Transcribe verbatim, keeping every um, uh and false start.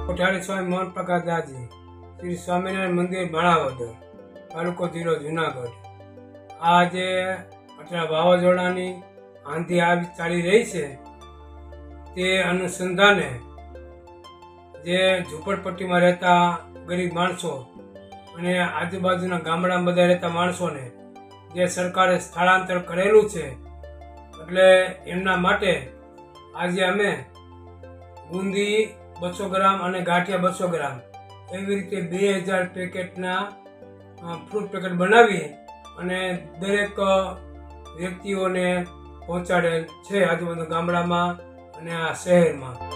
કોઠારી સ્વામી મોહન પ્રકાશ દાસજી શ્રી સ્વામિનારાયણ મંદિર માણાવદર તાલુકો જિલ્લો જુનાગઢ। આ જે અત્યારે વાવાઝોડાની આંધી આવી ચાલી રહી છે તે અનુસંધાને જે ઝૂંપડપટ્ટીમાં રહેતા ગરીબ માણસો અને આજુબાજુના ગામડામાં બધા રહેતા માણસોને જે સરકારે સ્થળાંતર કરેલું છે એટલે એમના માટે આજે અમે બુંદી બસો ગ્રામ અને ગાંઠિયા બસો ગ્રામ એવી રીતે બે હજાર પેકેટના ફ્રૂટ પેકેટ બનાવી અને દરેક વ્યક્તિઓને પહોંચાડેલ છે આજુબાજુ ગામડામાં અને આ શહેરમાં।